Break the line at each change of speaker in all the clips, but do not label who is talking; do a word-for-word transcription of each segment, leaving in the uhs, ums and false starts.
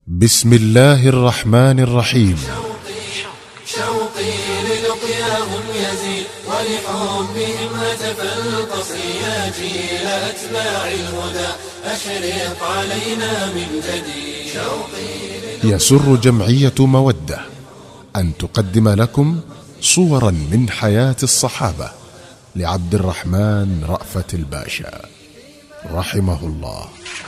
بسم الله الرحمن الرحيم.
شوقي, شوقي للقياهم يزيد ولحبهم هتف القصر يا جيل أتباع الهدى أشرق علينا من جديد. شوقي
يسر جمعية مودة أن تقدم لكم صورا من حياة الصحابة لعبد الرحمن رأفت الباشا رحمه الله.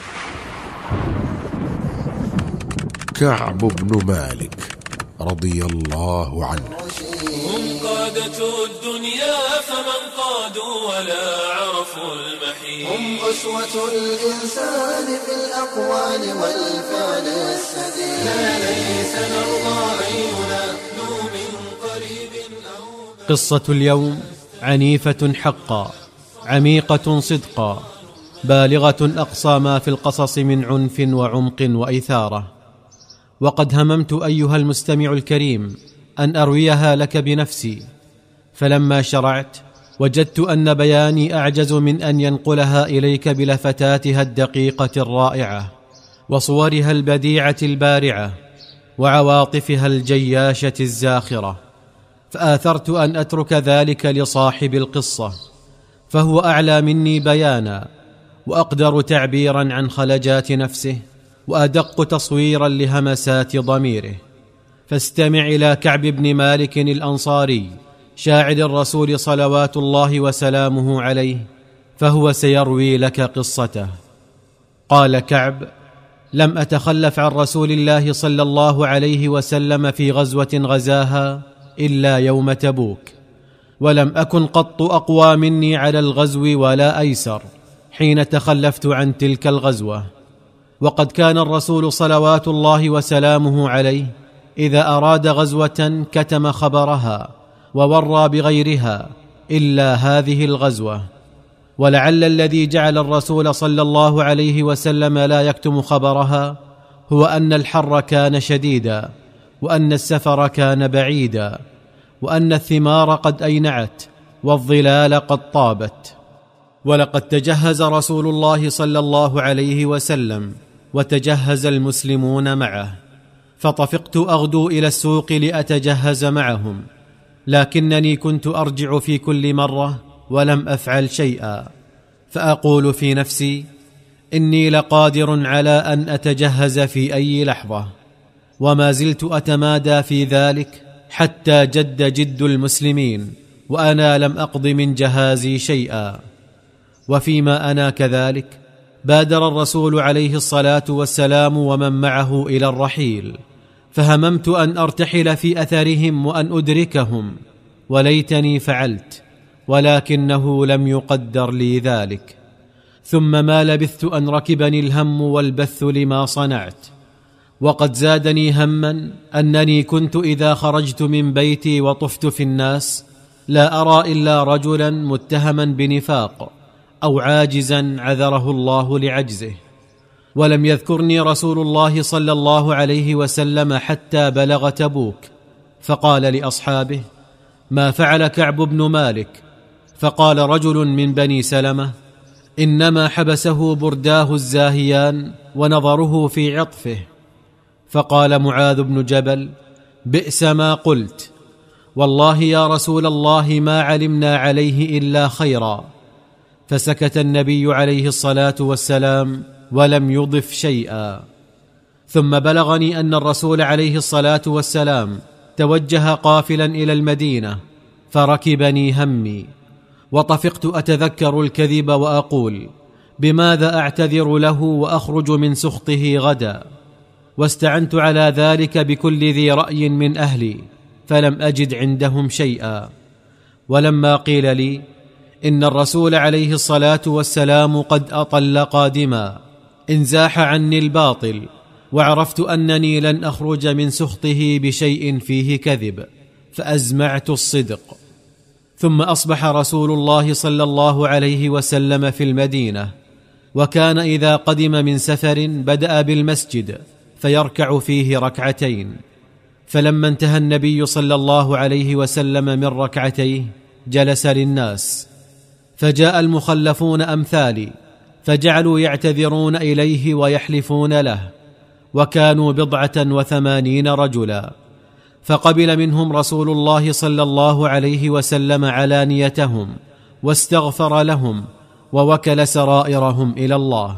كعب بن مالك رضي الله عنه.
هم قادة الدنيا فمن قادوا ولا عرفوا المحيط. هم أسوة الإنسان في الأقوال والفعل السديد. لا ليس نرضى أن ينادوا من قريب أو
قصة اليوم عنيفة حقا، عميقة صدقا، بالغة أقصى ما في القصص من عنف وعمق وإثارة. وقد هممت أيها المستمع الكريم أن أرويها لك بنفسي، فلما شرعت وجدت أن بياني أعجز من أن ينقلها إليك بلفتاتها الدقيقة الرائعة وصورها البديعة البارعة وعواطفها الجياشة الزاخرة، فآثرت أن أترك ذلك لصاحب القصة، فهو أعلى مني بيانا وأقدر تعبيرا عن خلجات نفسه وأدق تصويرا لهمسات ضميره. فاستمع إلى كعب بن مالك الأنصاري شاعر الرسول صلوات الله وسلامه عليه، فهو سيروي لك قصته. قال كعب: لم أتخلف عن رسول الله صلى الله عليه وسلم في غزوة غزاها إلا يوم تبوك، ولم أكن قط أقوى مني على الغزو ولا أيسر حين تخلفت عن تلك الغزوة. وقد كان الرسول صلوات الله وسلامه عليه إذا أراد غزوة كتم خبرها وورى بغيرها إلا هذه الغزوة. ولعل الذي جعل الرسول صلى الله عليه وسلم لا يكتم خبرها هو أن الحر كان شديدا، وأن السفر كان بعيدا، وأن الثمار قد أينعت والظلال قد طابت. ولقد تجهز رسول الله صلى الله عليه وسلم وتجهز المسلمون معه، فطفقت أغدو إلى السوق لأتجهز معهم، لكنني كنت أرجع في كل مرة ولم أفعل شيئا، فأقول في نفسي: إني لقادر على أن أتجهز في أي لحظة. وما زلت أتمادى في ذلك حتى جد جد المسلمين وأنا لم أقض من جهازي شيئا. وفيما أنا كذلك بادر الرسول عليه الصلاة والسلام ومن معه إلى الرحيل، فهممت أن أرتحل في أثرهم وأن أدركهم، وليتني فعلت، ولكنه لم يقدر لي ذلك. ثم ما لبثت أن ركبني الهم والبث لما صنعت. وقد زادني هما أنني كنت إذا خرجت من بيتي وطفت في الناس لا أرى إلا رجلا متهما بنفاق أو عاجزا عذره الله لعجزه. ولم يذكرني رسول الله صلى الله عليه وسلم حتى بلغ تبوك، فقال لأصحابه: ما فعل كعب بن مالك؟ فقال رجل من بني سلمة: إنما حبسه برداه الزاهيان ونظره في عطفه. فقال معاذ بن جبل: بئس ما قلت، والله يا رسول الله ما علمنا عليه إلا خيرا. فسكت النبي عليه الصلاة والسلام ولم يضف شيئا. ثم بلغني أن الرسول عليه الصلاة والسلام توجه قافلا إلى المدينة، فركبني همي، وطفقت أتذكر الكذب وأقول: بماذا أعتذر له وأخرج من سخطه غدا؟ واستعنت على ذلك بكل ذي رأي من أهلي، فلم أجد عندهم شيئا. ولما قيل لي إن الرسول عليه الصلاة والسلام قد أطل قادما، انزاح عني الباطل، وعرفت أنني لن أخرج من سخطه بشيء فيه كذب، فأزمعت الصدق. ثم أصبح رسول الله صلى الله عليه وسلم في المدينة، وكان إذا قدم من سفر بدأ بالمسجد فيركع فيه ركعتين. فلما انتهى النبي صلى الله عليه وسلم من ركعتيه جلس للناس، فجاء المخلفون أمثالي فجعلوا يعتذرون إليه ويحلفون له، وكانوا بضعة وثمانين رجلا، فقبل منهم رسول الله صلى الله عليه وسلم علانيتهم واستغفر لهم ووكل سرائرهم إلى الله.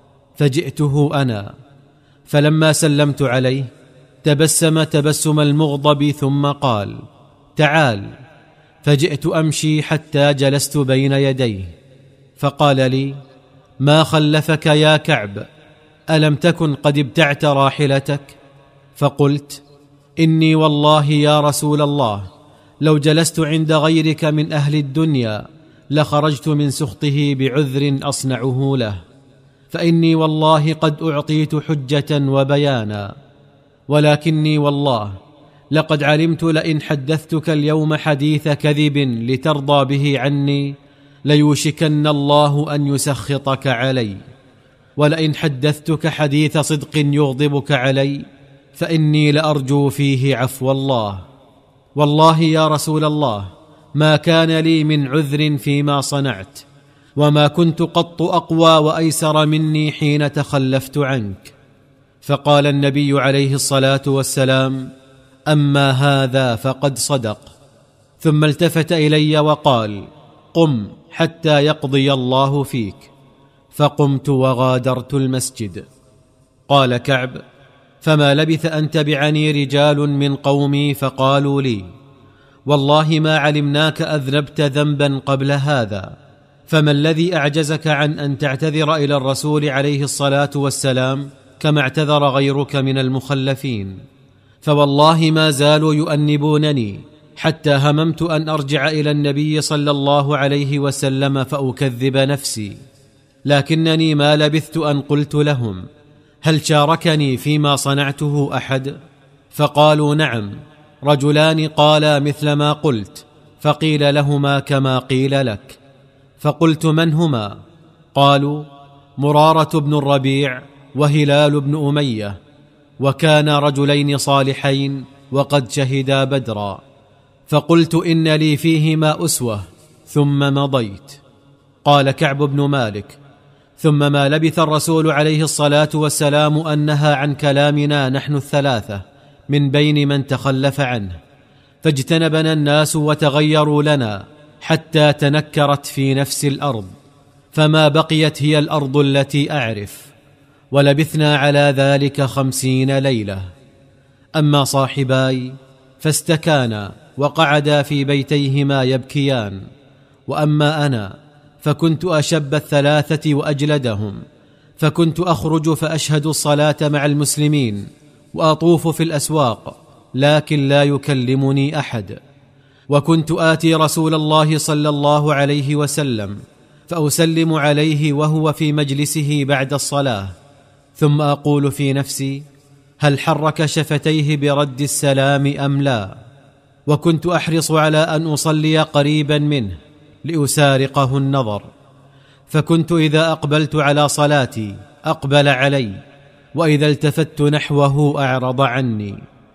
فجئته أنا، فلما سلمت عليه تبسم تبسم المغضب ثم قال: تعال. فجئت أمشي حتى جلست بين يديه، فقال لي: ما خلفك يا كعب؟ ألم تكن قد ابتعت راحلتك؟ فقلت: إني والله يا رسول الله لو جلست عند غيرك من أهل الدنيا لخرجت من سخطه بعذر أصنعه له، فإني والله قد أعطيت حجة وبيانا، ولكني والله لقد علمت لئن حدثتك اليوم حديث كذب لترضى به عني ليوشكن الله أن يسخطك علي، ولئن حدثتك حديث صدق يغضبك علي فإني لأرجو فيه عفو الله. والله يا رسول الله ما كان لي من عذر فيما صنعت، وما كنت قط أقوى وأيسر مني حين تخلفت عنك. فقال النبي عليه الصلاة والسلام: أما هذا فقد صدق. ثم التفت إلي وقال: قم حتى يقضي الله فيك. فقمت وغادرت المسجد. قال كعب: فما لبث أن تبعني رجال من قومي فقالوا لي: والله ما علمناك أذنبت ذنبا قبل هذا، فما الذي أعجزك عن أن تعتذر إلى الرسول عليه الصلاة والسلام كما اعتذر غيرك من المخلفين؟ فوالله ما زالوا يؤنبونني حتى هممت أن أرجع إلى النبي صلى الله عليه وسلم فأكذب نفسي، لكنني ما لبثت أن قلت لهم: هل شاركني فيما صنعته أحد؟ فقالوا: نعم، رجلان قالا مثل ما قلت، فقيل لهما كما قيل لك. فقلت: من هما؟ قالوا: مرارة بن الربيع وهلال بن أمية، وكانا رجلين صالحين وقد شهدا بدرا. فقلت: إن لي فيهما أسوة، ثم مضيت. قال كعب بن مالك: ثم ما لبث الرسول عليه الصلاة والسلام أن نهى عن كلامنا نحن الثلاثة من بين من تخلف عنه، فاجتنبنا الناس وتغيروا لنا حتى تنكرت في نفس الأرض، فما بقيت هي الأرض التي أعرف، ولبثنا على ذلك خمسين ليلة. أما صاحباي فاستكانا وقعدا في بيتيهما يبكيان، وأما أنا فكنت أشب الثلاثة وأجلدهم، فكنت أخرج فأشهد الصلاة مع المسلمين وأطوف في الأسواق، لكن لا يكلمني أحد. وكنت آتي رسول الله صلى الله عليه وسلم فأسلم عليه وهو في مجلسه بعد الصلاة، ثم أقول في نفسي: هل حرك شفتيه برد السلام أم لا؟ وكنت أحرص على أن أصلي قريبا منه لأسارقه النظر، فكنت إذا أقبلت على صلاتي أقبل علي، وإذا التفت نحوه أعرض عني.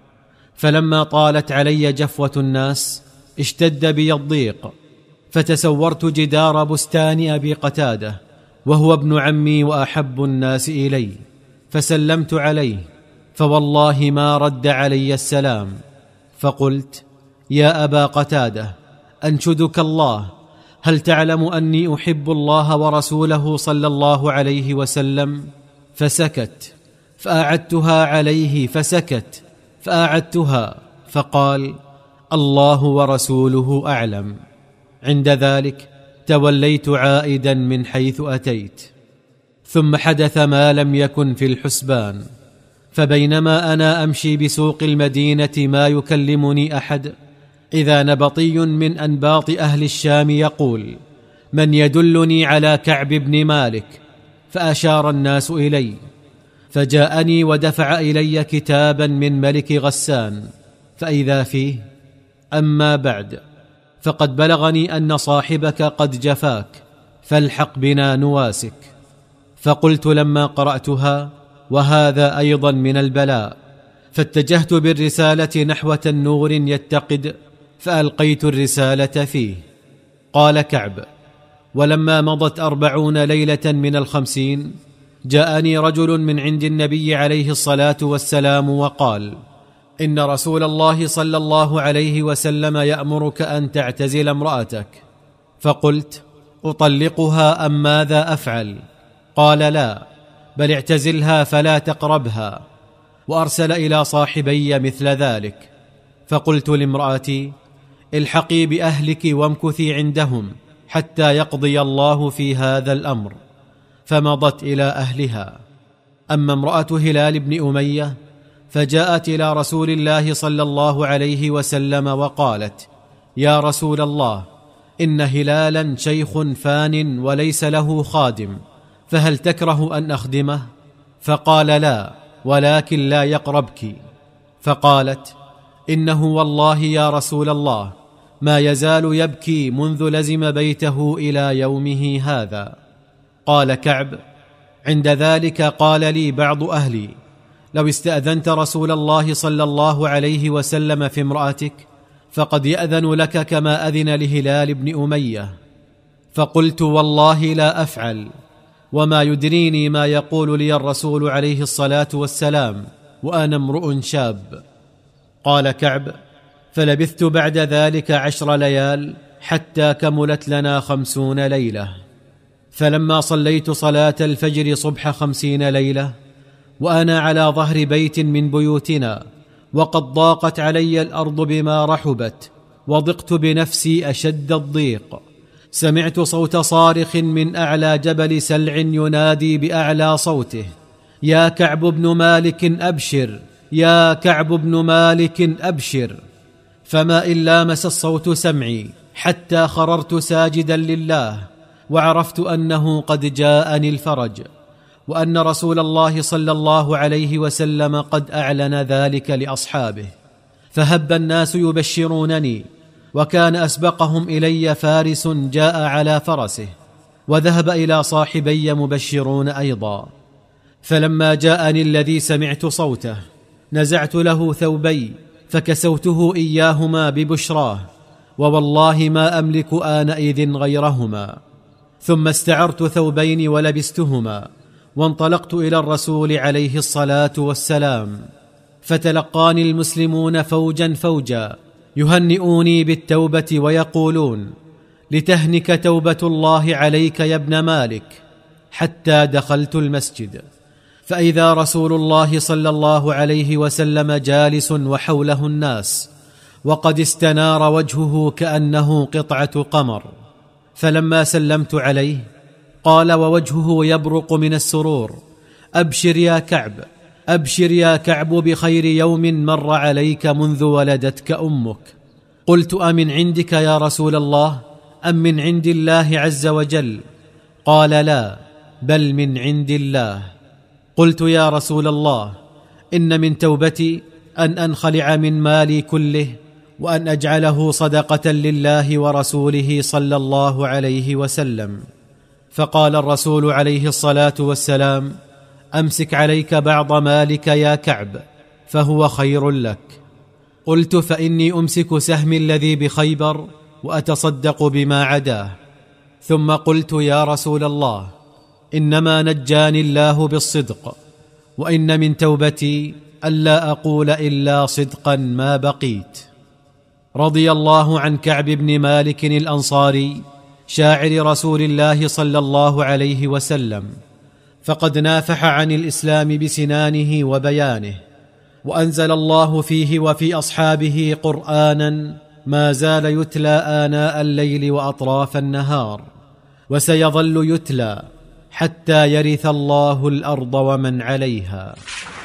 فلما طالت علي جفوة الناس اشتد بي الضيق، فتسورت جدار بستان أبي قتادة وهو ابن عمي وأحب الناس إلي، فسلمت عليه، فوالله ما رد علي السلام. فقلت: يا أبا قتادة، أنشدك الله، هل تعلم أني أحب الله ورسوله صلى الله عليه وسلم؟ فسكت، فأعدتها عليه فسكت، فأعدتها، فقال: الله ورسوله أعلم. عند ذلك توليت عائدا من حيث أتيت. ثم حدث ما لم يكن في الحسبان، فبينما أنا أمشي بسوق المدينة ما يكلمني أحد، إذا نبطي من أنباط أهل الشام يقول: من يدلني على كعب بن مالك؟ فأشار الناس إلي، فجاءني ودفع إلي كتابا من ملك غسان، فإذا فيه: أما بعد، فقد بلغني أن صاحبك قد جفاك، فالحق بنا نواسك. فقلت لما قرأتها: وهذا أيضا من البلاء، فاتجهت بالرسالة نحو النور يتقد، فألقيت الرسالة فيه. قال كعب: ولما مضت أربعون ليلة من الخمسين جاءني رجل من عند النبي عليه الصلاة والسلام وقال: إن رسول الله صلى الله عليه وسلم يأمرك أن تعتزل امرأتك. فقلت: أطلقها أم ماذا أفعل؟ قال: لا، بل اعتزلها فلا تقربها. وأرسل إلى صاحبي مثل ذلك. فقلت لامرأتي: الحقي بأهلك وامكثي عندهم حتى يقضي الله في هذا الأمر. فمضت إلى أهلها. أما امرأة هلال بن أمية فجاءت إلى رسول الله صلى الله عليه وسلم وقالت: يا رسول الله، إن هلالا شيخ فان وليس له خادم، فهل تكره أن أخدمه؟ فقال: لا، ولكن لا يقربك. فقالت: إنه والله يا رسول الله ما يزال يبكي منذ لزم بيته إلى يومه هذا. قال كعب: عند ذلك قال لي بعض أهلي: لو استأذنت رسول الله صلى الله عليه وسلم في امرأتك فقد يأذن لك كما أذن لهلال بن أمية. فقلت: والله لا أفعل، وما يدريني ما يقول لي الرسول عليه الصلاة والسلام وأنا امرؤ شاب. قال كعب: فلبثت بعد ذلك عشر ليال حتى كملت لنا خمسون ليلة. فلما صليت صلاة الفجر صبح خمسين ليلة وأنا على ظهر بيت من بيوتنا، وقد ضاقت علي الأرض بما رحبت، وضقت بنفسي أشد الضيق، سمعت صوت صارخ من أعلى جبل سلع ينادي بأعلى صوته: يا كعب بن مالك أبشر، يا كعب بن مالك أبشر. فما إن لامس الصوت سمعي حتى خررت ساجدا لله، وعرفت أنه قد جاءني الفرج، وأن رسول الله صلى الله عليه وسلم قد أعلن ذلك لأصحابه. فهب الناس يبشرونني، وكان أسبقهم إلي فارس جاء على فرسه، وذهب إلى صاحبي مبشرون أيضا. فلما جاءني الذي سمعت صوته نزعت له ثوبي فكسوته إياهما ببشراه، ووالله ما أملك آنئذ غيرهما. ثم استعرت ثوبين ولبستهما، وانطلقت إلى الرسول عليه الصلاة والسلام. فتلقاني المسلمون فوجا فوجا يهنئوني بالتوبة ويقولون: لتهنك توبة الله عليك يا ابن مالك. حتى دخلت المسجد، فإذا رسول الله صلى الله عليه وسلم جالس وحوله الناس، وقد استنار وجهه كأنه قطعة قمر. فلما سلمت عليه قال ووجهه يبرق من السرور: أبشر يا كعب، أبشر يا كعب بخير يوم مر عليك منذ ولدتك أمك. قلت: أمن عندك يا رسول الله أم من عند الله عز وجل؟ قال: لا، بل من عند الله. قلت: يا رسول الله، إن من توبتي أن أنخلع من مالي كله، وأن أجعله صدقة لله ورسوله صلى الله عليه وسلم. فقال الرسول عليه الصلاة والسلام: أمسك عليك بعض مالك يا كعب، فهو خير لك. قلت: فإني أمسك سهمي الذي بخيبر وأتصدق بما عداه. ثم قلت: يا رسول الله، إنما نجاني الله بالصدق، وإن من توبتي ألا أقول إلا صدقا ما بقيت. رضي الله عن كعب بن مالك الأنصاري شاعر رسول الله صلى الله عليه وسلم، فقد نافح عن الإسلام بسنانه وبيانه، وأنزل الله فيه وفي أصحابه قرآنا ما زال يتلى آناء الليل وأطراف النهار، وسيظل يتلى حتى يرث الله الأرض ومن عليها.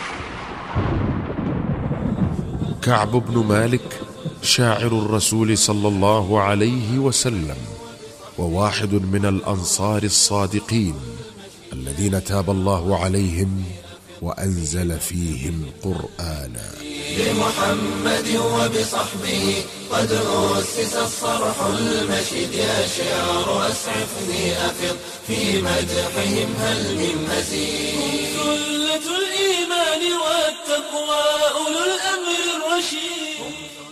كعب بن مالك شاعر الرسول صلى الله عليه وسلم، وواحد من الأنصار الصادقين الذين تاب الله عليهم وأنزل فيهم قرآنا.
بمحمد وبصحبه قد أسس الصرح المشيد، يا شعر أسعفني أفض في مدحهم هل من مزيد. ثلة الإيمان والتقوى أولو الأمر الرشيد.